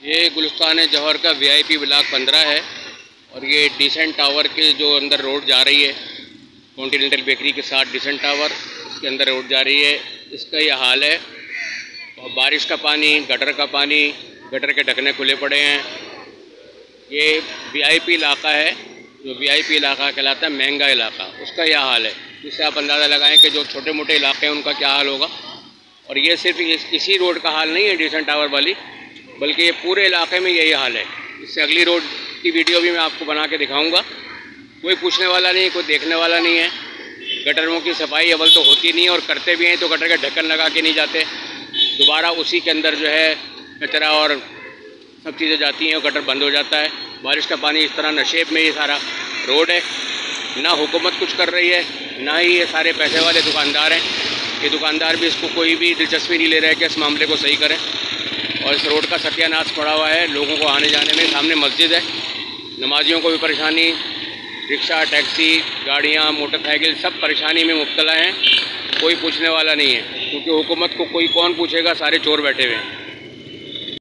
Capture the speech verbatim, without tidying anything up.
ये गुलिस्तान जौहर का VIP block पंद्रह है और ये डिसेंट टावर के जो अंदर रोड जा रही है, कॉन्टिनेंटल बेकरी के साथ डिसेंट टावर, इसके अंदर रोड जा रही है। इसका ये हाल है। और बारिश का पानी, गटर का पानी, गटर के ढकने खुले पड़े हैं। ये वीआईपी इलाका है, जो वीआईपी इलाका कहलाता है, महंगा इलाका, उसका यह हाल है। इससे आप अंदाज़ा लगाएं कि जो छोटे मोटे इलाके हैं उनका क्या हाल होगा। और ये सिर्फ इस, इसी रोड का हाल नहीं है डिसेंट टावर वाली, बल्कि ये पूरे इलाके में यही हाल है। इससे अगली रोड की वीडियो भी मैं आपको बना के दिखाऊंगा। कोई पूछने वाला नहीं, कोई देखने वाला नहीं है। गटरों की सफाई अव्वल तो होती नहीं है, और करते भी हैं तो गटर का ढक्कन लगा के नहीं जाते, दोबारा उसी के अंदर जो है कचरा और सब चीज़ें जाती हैं और गटर बंद हो जाता है। बारिश का पानी इस तरह नशेब में ये सारा रोड है। ना हुकूमत कुछ कर रही है, ना ही ये सारे पैसे वाले दुकानदार हैं। ये दुकानदार भी इसको कोई भी दिलचस्पी नहीं ले रहे कि इस मामले को सही करें। और इस रोड का सत्यानाश पड़ा हुआ है लोगों को आने जाने में। सामने मस्जिद है, नमाजियों को भी परेशानी, रिक्शा, टैक्सी, गाड़ियाँ, मोटरसाइकिल सब परेशानी में मुब्तला हैं। कोई पूछने वाला नहीं है, क्योंकि हुकूमत को कोई कौन पूछेगा, सारे चोर बैठे हुए हैं।